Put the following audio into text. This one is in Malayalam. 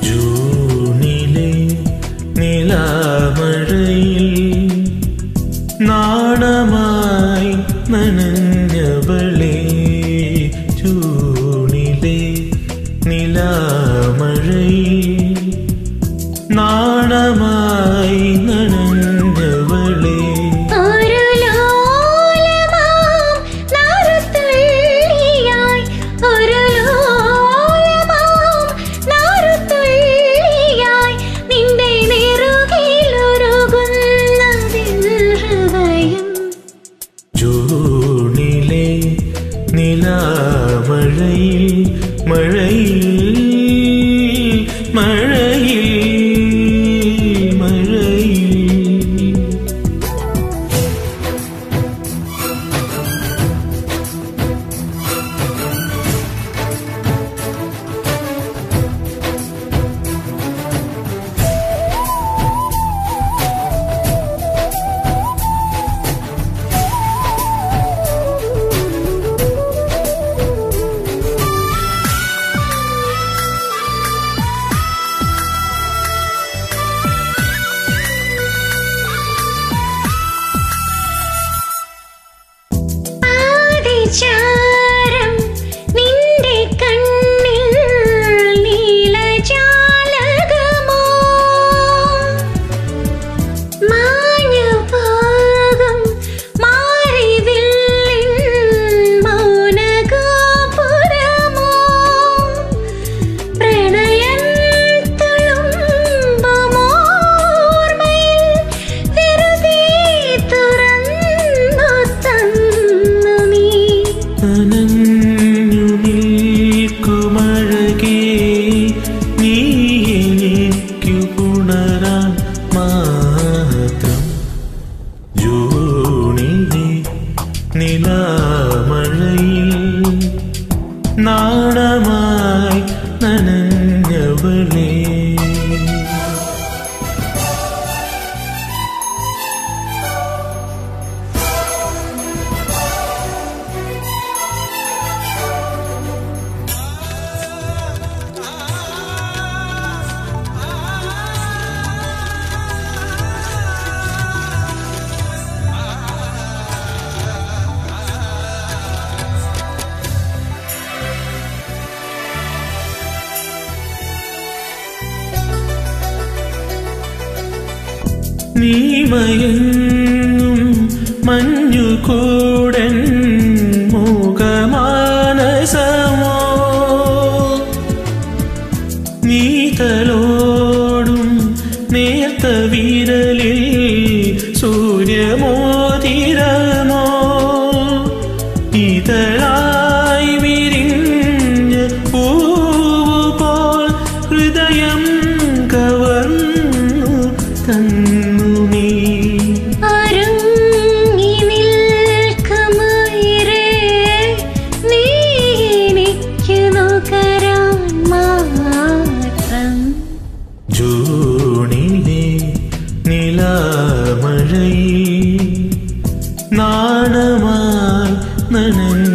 ജൂണിലെ നിലാമഴയിൽ നാണമായി നനഞ്ഞവളേ, ജൂണിലെ നിലാമഴയിൽ നാണമായി നനഞ്ഞവളേ. ജൂണിലെ നിലാമഴയിൽ മഴയിൽ മഴയിൽ മഴയിൽ ചാരം നിന്റെ കണ്ണിൽ നീലജാലകമോ, മാഞ്ഞഭാഗം മാറിവില്ലിൻ മൗനഗോപുരമോ, പ്രണയം തുളുമ്പുമോർമ്മയിൽ വെറുതെ തുറന്നു തന്നു നീ. നനഞ്ഞു നിൽക്കുമഴകേ, നീ എനിക്കു പുണരാൻ മാത്രം. ജൂണിലെ നിലാമഴയിൽ നാണമായി നനഞ്ഞവളേ. നീ മയങ്ങും മഞ്ഞുകൂടൻ മൂകമാനസമോ, നീ തലോടും നേർത്ത വിരലിൽ സൂര്യമോതിരമോ, ഇതളായി വിരിഞ്ഞ പൂവുപോൽ ഹൃദയം കവർന്നു തന്നു നീ. അരങ്ങി നിൽക്കുമയിരേ, നീ എനിക്കു നുകരാൻ മാത്രം. ജൂണിലെ നിലാമഴയിൽ നാണമായി നനഞ്ഞ